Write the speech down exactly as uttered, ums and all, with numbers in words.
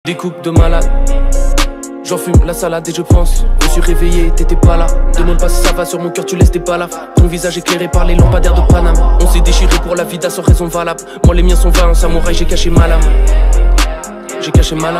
Des coupes de malade. J'en fume la salade et je pense. Je me suis réveillé, t'étais pas là. Demande pas si ça va sur mon cœur, tu laisses tes balafres. Ton visage éclairé par les lampadaires de Paname. On s'est déchiré pour la vida sans raison valable. Moi les miens sont vains, en samouraï, j'ai caché ma lame. J'ai caché ma lame.